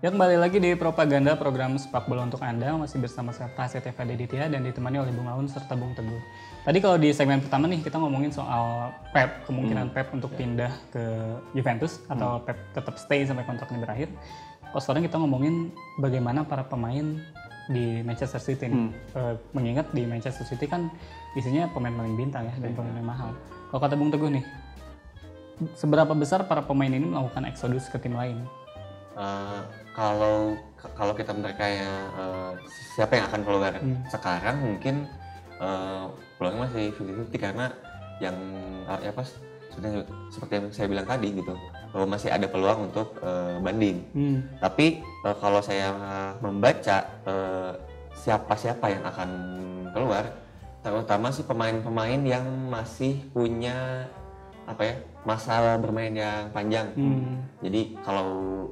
Ya kembali lagi di Propaganda, program sepak bola untuk Anda. Masih bersama saya Prasetya Fadeditya dan ditemani oleh Bung Aun serta Bung Teguh. Tadi kalau di segmen pertama nih kita ngomongin soal Pep, kemungkinan Pep untuk pindah ke Juventus atau Pep tetap stay sampai kontraknya berakhir. Kalau sekarang kita ngomongin bagaimana para pemain di Manchester City nih. Mengingat di Manchester City kan isinya pemain paling bintang ya dan pemain mahal. Kalau kata Bung Teguh nih, seberapa besar para pemain ini melakukan eksodus ke tim lain? Kalau kita bertanya siapa yang akan keluar sekarang, mungkin peluangnya masih 50-50 karena yang seperti yang saya bilang tadi gitu, bahwa masih ada peluang untuk banding. Tapi kalau saya membaca siapa-siapa yang akan keluar, terutama sih pemain-pemain yang masih punya masa bermain yang panjang. Jadi kalau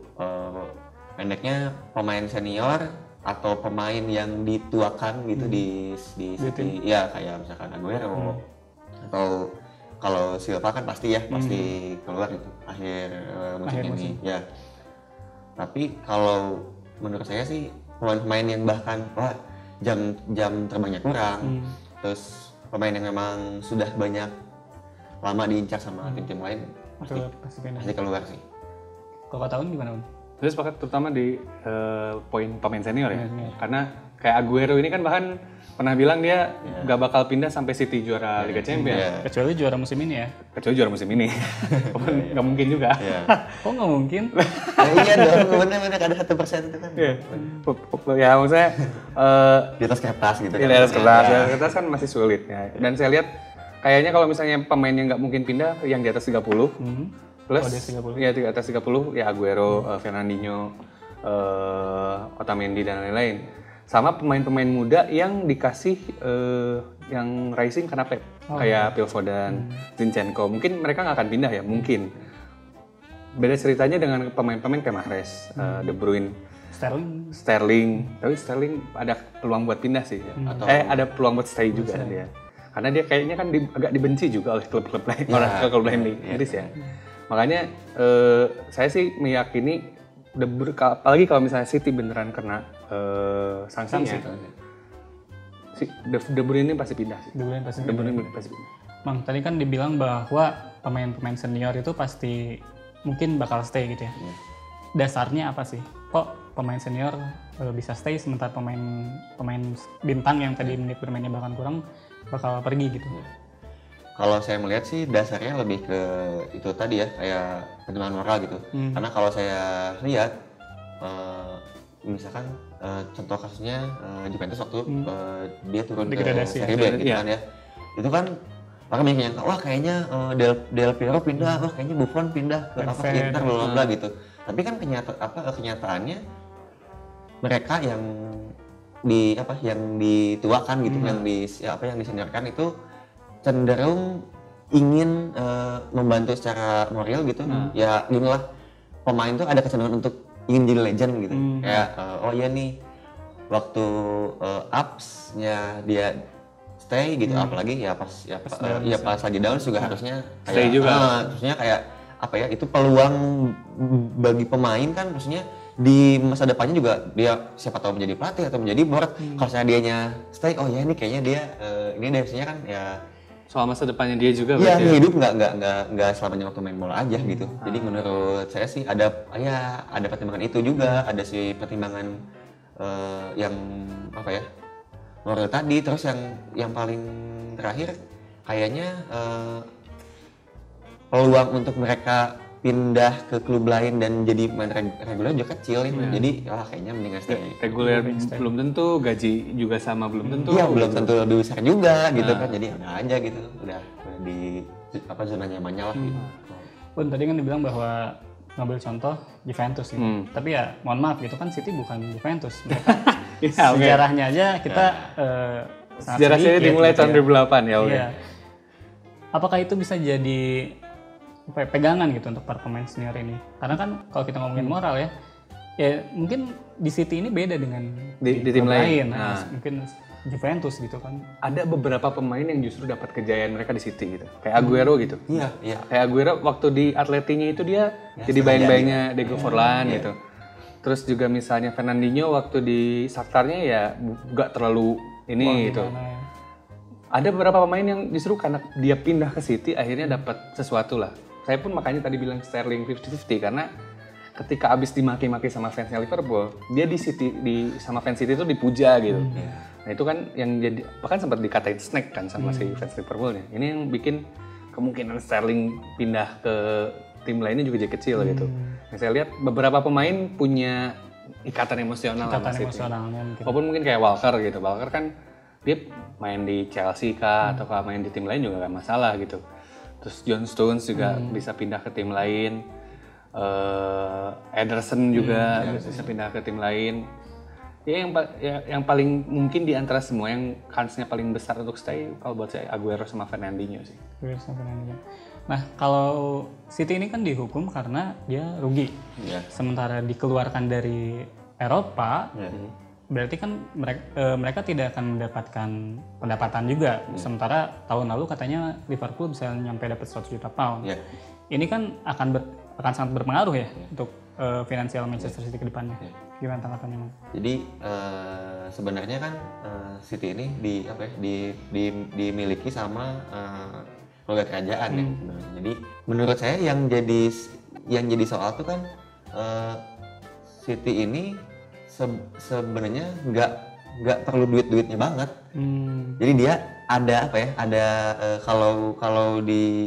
pendeknya pemain senior atau pemain yang dituakan gitu di City, ya kayak misalkan Aguero atau kalau Silva kan pasti keluar gitu akhir musim ini ya. Tapi kalau menurut saya sih pemain-pemain yang bahkan jam terbangnya kurang, terus pemain yang memang sudah banyak lama diincar sama tim-tim lain pasti keluar sih. Kalau tahun gimana, Un? Saya sepakat terutama di poin pemain senior ya. Karena kayak Aguero ini kan bahkan pernah bilang dia nggak bakal pindah sampai City juara Liga Champions. Kecuali juara musim ini ya? Kecuali juara musim ini. Nggak mungkin juga. Kok nggak mungkin? Iya dong, bener-bener ada 1% itu kan. Ya maksudnya di atas kertas gitu kan. Di atas kertas kan masih sulit ya. Dan saya lihat kayaknya kalau misalnya pemain yang nggak mungkin pindah yang di atas 30 plus ya di atas 30 ya Aguero, Fernandinho, Otamendi dan lain-lain. Sama pemain-pemain muda yang dikasih yang rising karena Pep. Kayak Phil Foden, Zinchenko. Mungkin mereka nggak akan pindah ya, mungkin. Beda ceritanya dengan pemain-pemain kayak Mahrez, De Bruyne, Sterling. Tapi Sterling ada peluang buat pindah sih. Ada peluang buat stay juga dia. Karena dia kayaknya kan agak dibenci juga oleh klub-klub lain, klub lain di Inggris ya. Makanya saya sih meyakini, apalagi kalau misalnya City beneran kena sanksinya, De Bruyne ini pasti pindah sih. De Bruyne pasti pindah. Bang, tadi kan dibilang bahwa pemain-pemain senior itu pasti mungkin bakal stay gitu ya. Dasarnya apa sih? Kok pemain senior bisa stay sementara pemain bintang yang tadi menit bermainnya bahkan kurang bakal pergi gitu? Kalau saya melihat sih dasarnya lebih ke itu tadi ya, kayak pertimbangan moral gitu. Karena kalau saya lihat, misalkan contoh kasusnya Juventus waktu dia turun ke Serie B gitu kan ya. Itu kan orang banyak yang wah kayaknya Del Piero pindah, wah kayaknya Buffon pindah ke Inter bla gitu. Tapi kan kenyataannya mereka yang dituakan gitu, yang diseniorkan itu cenderung ingin membantu secara moral gitu. Ya gini lah, pemain tuh ada kecenderungan untuk ingin jadi legend gitu. Kayak oh iya nih waktu ups-nya dia stay gitu, apalagi pas lagi down juga harusnya kayak, stay juga. Maksudnya kayak itu peluang bagi pemain kan, maksudnya di masa depannya juga dia siapa tahu menjadi pelatih atau menjadi board. Kalau saya dianya stay, oh ya ini kayaknya dia ini dari kan ya soal masa depannya dia juga. Iya, hidup nggak selamanya waktu main bola aja gitu. Jadi menurut saya sih ada pertimbangan itu juga, ada sih pertimbangan yang moral tadi. Terus yang paling terakhir kayaknya peluang untuk mereka pindah ke klub lain dan jadi main reguler juga kecil ya. Jadi kayaknya mendingan stay. Reguler belum tentu, gaji juga sama belum tentu. Iya, belum tentu lebih besar juga gitu kan. Jadi udah aja gitu. Udah di zona nyamannya lah gitu. Pun tadi kan dibilang bahwa ngambil contoh Juventus gitu. Tapi ya mohon maaf gitu kan, City bukan Juventus. Mereka sejarahnya aja kita sejarah saya dimulai tahun 2008 ya. Iya. Apakah itu bisa jadi pegangan gitu untuk para pemain senior ini? Karena kan kalau kita ngomongin moral ya mungkin di City ini beda dengan di tim lain. Mungkin Juventus gitu kan. Ada beberapa pemain yang justru dapat kejayaan mereka di City gitu. Kayak Aguero gitu. Iya. Kayak Aguero waktu di Atletinya itu dia jadi bayang-bayangnya Diego Forlan gitu. Terus juga misalnya Fernandinho waktu di Shakhtarnya ya nggak terlalu ini gitu. Ya? Ada beberapa pemain yang justru karena dia pindah ke City akhirnya dapat sesuatu lah. Saya pun makanya tadi bilang Sterling 50-50 karena ketika abis dimaki-maki sama fansnya Liverpool, dia sama fans City itu dipuja gitu. Nah itu kan yang jadi bahkan sempat dikatain snack kan sama si fans Liverpoolnya. Ini yang bikin kemungkinan Sterling pindah ke tim lainnya juga jadi kecil gitu. Nah, saya lihat beberapa pemain punya ikatan emosional sama City. Walaupun mungkin kayak Walker gitu. Walker kan dia main di Chelsea kah atau main di tim lain juga gak masalah gitu. Terus John Stones juga bisa pindah ke tim lain. Ederson juga bisa pindah ke tim lain. Ya yang paling mungkin di antara semua yang kansnya paling besar untuk stay kalau buat saya Aguero sama Fernandinho sih. Aguero sama Fernandinho. Nah, kalau City ini kan dihukum karena dia rugi. Sementara dikeluarkan dari Eropa, berarti kan mereka tidak akan mendapatkan pendapatan juga. Sementara tahun lalu katanya Liverpool bisa nyampe dapat 100 juta pound. Ini kan akan sangat berpengaruh ya untuk finansial Manchester City ke depannya. Gimana tanggapannya, Mas? Jadi sebenarnya kan City ini dimiliki sama keluarga kerajaan ya sebenarnya. Jadi menurut saya yang jadi soal tuh kan City ini sebenarnya nggak perlu duitnya banget. Jadi dia ada kalau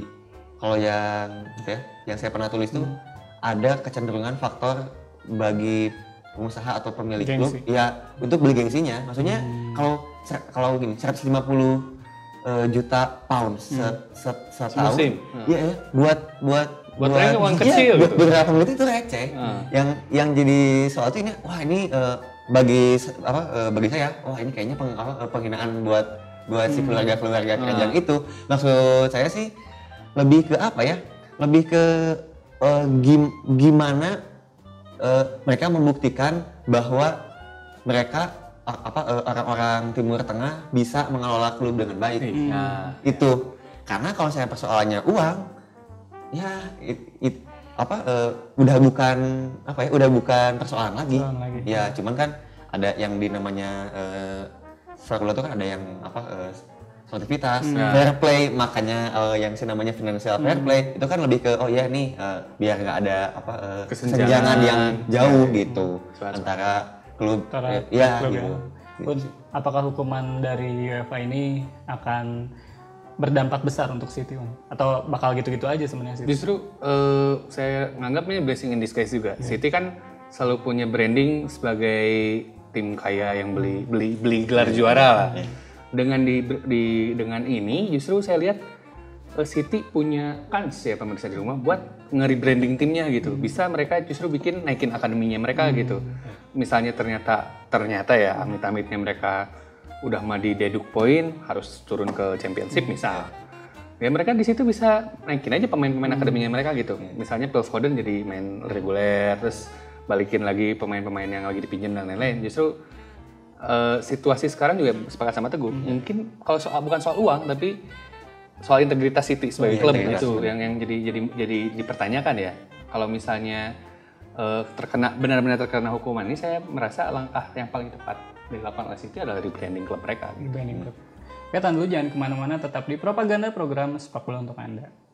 yang saya pernah tulis tuh ada kecenderungan faktor bagi pengusaha atau pemilik klub ya untuk beli gengsinya. Maksudnya kalau gini 150 juta pound setahun, ya buat uang kecil. Buat beberapa menit itu receh. Yang jadi soal itu ini, wah ini bagi saya, wah ini kayaknya penghinaan buat si keluarga kerajaan itu. Maksud saya sih lebih ke apa ya? Lebih ke gimana mereka membuktikan bahwa mereka orang-orang Timur Tengah bisa mengelola klub dengan baik. Itu karena kalau saya persoalannya uang, ya udah bukan persoalan lagi. Ya cuman kan ada yang dinamanya formula itu kan ada yang sportivitas, fair play, makanya yang namanya financial fair play itu kan lebih ke biar nggak ada kesenjangan yang jauh gitu antara klub gitu. Apakah hukuman dari UEFA ini akan berdampak besar untuk City, atau bakal gitu-gitu aja sebenarnya City? Justru saya nganggapnya blessing in disguise juga. City kan selalu punya branding sebagai tim kaya yang beli gelar juara lah. Dengan ini justru saya lihat City punya kans ya pemirsa di rumah buat nge-rebranding timnya gitu. Bisa mereka justru naikin akademinya mereka gitu. Misalnya ternyata ya amit-amitnya mereka udah mah di deduk poin harus turun ke championship misal. Ya mereka di situ bisa naikin aja pemain-pemain akademinya mereka gitu. Misalnya Phil Foden jadi main reguler, terus balikin lagi pemain-pemain yang lagi dipinjam dan lain-lain. Justru situasi sekarang juga sepakat sama Teguh. Mungkin kalau bukan soal uang tapi soal integritas City sebagai klub itu yang jadi dipertanyakan ya. Kalau misalnya benar-benar terkena hukuman ini, saya merasa langkah yang paling tepat dilakukan oleh City adalah rebranding klub mereka. Rebranding klub. Ya, tahan dulu, jangan kemana-mana, tetap di Propaganda, program sepak bola untuk Anda.